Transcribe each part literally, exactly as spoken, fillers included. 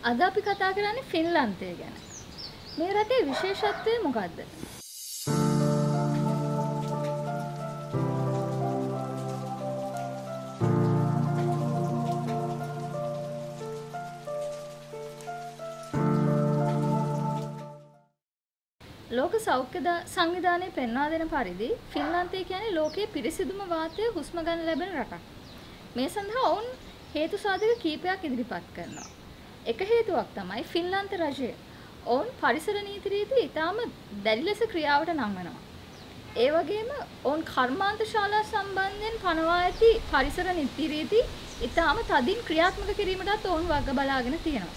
අද අපි කතා කරන්නේ ෆින්ලන්තය ගැන. මේ රටේ විශේෂත්වය මොකද්ද? ලෝක සෞඛ්‍ය සංවිධානය පෙන්වා දෙන පරිදි ෆින්ලන්තය කියන්නේ ලෝකයේ පිරිසිදුම වාතය හුස්ම ගන්න ලැබෙන රටක්. මේ සඳහා ඔවුන් හේතු සාධක කීපයක් ඉදිරිපත් කරනවා. එක හේතුවක් තමයි ෆින්ලන්ත රජය. ඔවුන් පරිසර නීති රීති ඉතාම දැඩි ලෙස ක්‍රියාවට නංවනවා. ඒ වගේම ඔවුන් කර්මාන්ත ශාලා සම්බන්ධයෙන් පනවා ඇති පරිසර නීති රීති ඉතාම තදින් ක්‍රියාත්මක කිරීමටත් ඔවුන් වග බලාගෙන තියෙනවා.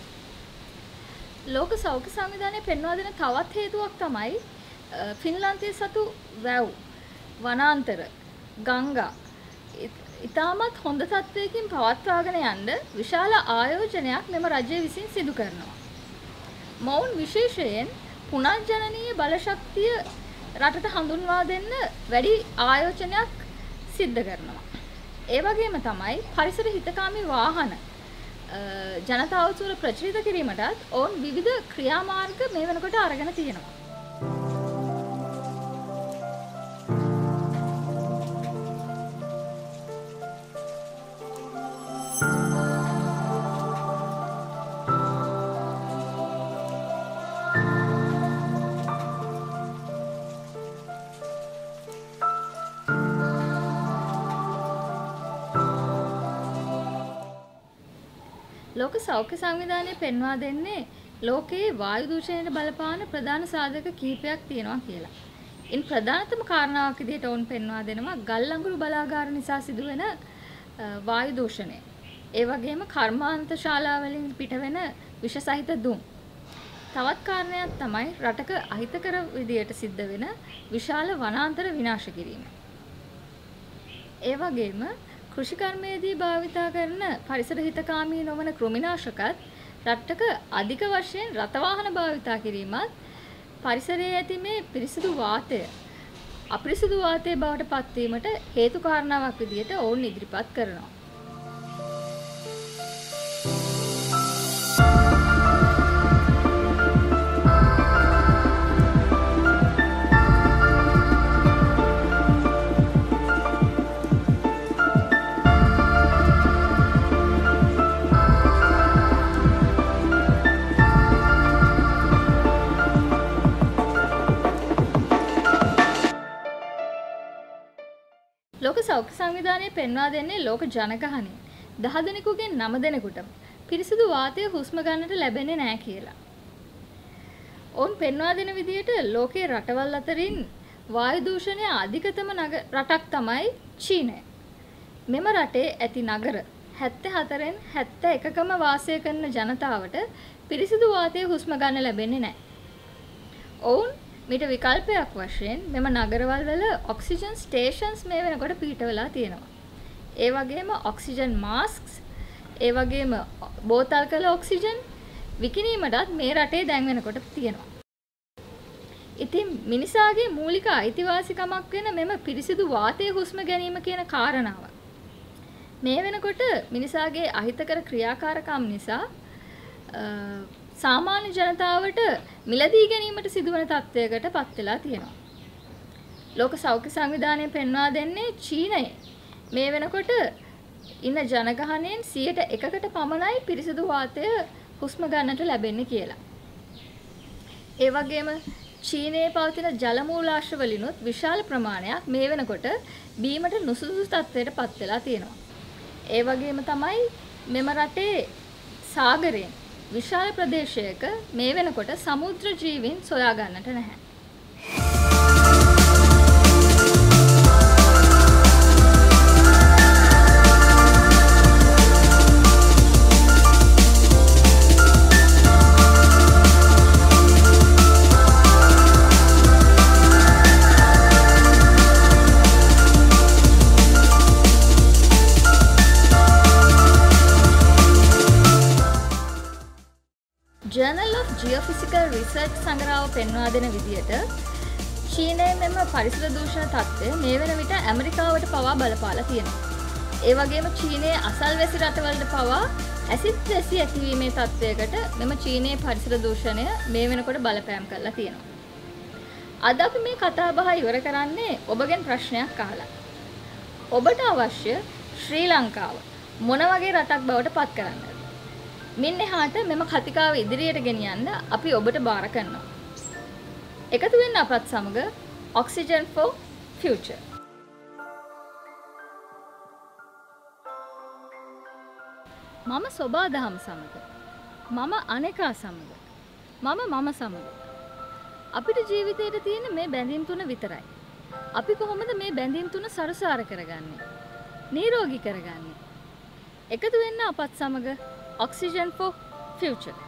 ලෝක සෞඛ්‍ය සංවිධානය පෙන්වා දෙන තවත් හේතුවක් තමයි ෆින්ලන්තයේ සතු වැව්, වනාන්තර, ගංගා ඉතාමත් හොඳ තත්ත්වයකින් පවත්වාගෙන යන්න විශාල ආයෝජනයක් මෙම රජය විසින් සිදු කරනවා. මොවුන් විශේෂයෙන් පුනර්ජනනීය බලශක්තිය රටට හඳුන්වා දෙන්න වැඩි ආයෝජනයක් සිද්ධ කරනවා. ඒ වගේම තමයි පරිසර හිතකාමී වාහන ජනතාව තුළ ප්‍රචලිත කිරීමටත් ඔවුන් විවිධ ක්‍රියාමාර්ග මේ වෙනකොට අරගෙන තියෙනවා. ලෝක සෞඛ්‍ය සංවිධානය පෙන්වා දෙන්නේ ලෝකයේ වායු දූෂණයට බලපාන ප්‍රධාන සාධක කිහිපයක් තියෙනවා කියලා. ඉන් ප්‍රධානතම කාරණාවක් විදිහට ඔවුන් පෙන්වා දෙනවා ගල් අඟුරු බලාගාර නිසා සිදුවෙන වායු දූෂණය. ඒ වගේම කර්මාන්ත ශාලාවලින් පිටවෙන විෂ සහිත දුම්. තවත් කාරණයක් තමයි රටක අහිතකර විදිහට සිද්ධ වෙන විශාල වනාන්තර විනාශ කිරීම. ඒ වගේම කෘෂිකර්මයේදී භාවිතා කරන පරිසර හිතකාමී නොවන කෘමිනාශකත් රටක අධික වශයෙන් රථවාහන භාවිතා කිරීමත් පරිසරයේ ඇති මේ පිරිසිදු වාතය අපිරිසිදු වාතයේ බවට පත්වීමට හේතු කාරණාවක් විදිහට ඔවුන් ඉදිරිපත් කරනවා. ලෝක සෞඛ්‍ය සංවිධානය පෙන්වා දෙන්නේ ලෝක ජනගහනයෙන් දහ දෙනෙකුගෙන් නව දෙනෙකුට පිරිසිදු වාතය හුස්ම ගන්නට ලැබෙන්නේ නැහැ කියලා. ඔවුන් පෙන්වා දෙන විදිහට ලෝකයේ රටවල් අතරින් වායු දූෂණය අධිකතම රටක් තමයි චීනය. මෙම රටේ ඇති නගර හැත්තෑ හතරෙන් හැත්තෑ එකකම වාසය කරන ජනතාවට පිරිසිදු වාතය හුස්ම ගන්න ලැබෙන්නේ නැහැ. ඔවුන් මීට විකල්පයක් වශයෙන් මෙම නගරවල් වල ඔක්සිජන් ස්ටේෂන්ස් මේ වෙනකොට පිහිටවලා තියෙනවා. ඒ වගේම ඔක්සිජන් මාස්ක්ස්, ඒ වගේම බෝතල් කළ ඔක්සිජන් විකිණීමටත් මේ රටේ දැන් වෙනකොට තියෙනවා. ඉතින් මිනිසාගේ මූලික අයිතිවාසිකමක් වෙන මෙම පිරිසිදු වාතය හුස්ම ගැනීම කියන කාරණාව මේ වෙනකොට මිනිසාගේ අහිතකර ක්‍රියාකාරකම් නිසා සාමාන්‍ය ජනතාවට මිලදී ගැනීමට සිදුවන තත්ත්වයකට පත් වෙලා තියෙනවා. ලෝක සෞඛ්‍ය සංවිධානය පෙන්වා දෙන්නේ චීනයේ මේ වෙනකොට ඉන්න ජනගහනයෙන් සියයට එකකට පමණයි පිරිසිදු වාතය හුස්ම ගන්නට ලැබෙන්නේ කියලා. ඒ වගේම චීනයේ පවතින ජල මූලාශ්‍ර වලිනුත් විශාල ප්‍රමාණයක් මේ වෙනකොට බීමට නුසුදුසු තත්ත්වයට පත් වෙලා තියෙනවා. ඒ වගේම තමයි මෙම රටේ සාගරයෙන් විශාල ප්‍රදේශයක මේ වෙනකොට සමුද්‍ර ජීවීන් සොයා ගන්නට නැහැ. ජර්නල් of Geophysical Research සංග්‍රහව පෙන්වා දෙන විදිහට චීනයේ මෙම පරිසර දූෂණ තත්ත්වය මේ වෙන විට ඇමරිකාවට පවා බලපාලා තියෙනවා. ඒ වගේම චීනයේ අසල්වැසි රටවලට පවා ඇසිඩ් වැසි ඇතිවීමේ තත්ත්වයකට මෙම චීනයේ පරිසර දූෂණය මේ වෙනකොට බලපෑම් කරලා තියෙනවා. අද අපි මේ කතා බහ ඉවර කරන්නේ ඔබගෙන් ප්‍රශ්නයක් අහලා. ඔබට අවශ්‍ය ශ්‍රී ලංකාව මොන වගේ රටක් බවට පත් කරන්නද? මින් එහාට මෙම කතිකාව ඉදිරියට ගෙනියන්න අපි ඔබට බාර කරනවා. එකතු වෙන්න අපත් සමග Oxygen for Future. මම සොබා දහම් සමග, මම අනේකා සමග, මම මම සමග. අපිට ජීවිතේට තියෙන මේ බැඳීම් තුන විතරයි. අපි කොහොමද මේ බැඳීම් තුන සරසාර කරගන්නේ? නිරෝගී කරගන්නේ? එකතු වෙන්න අපත් සමග Oxygen for Future.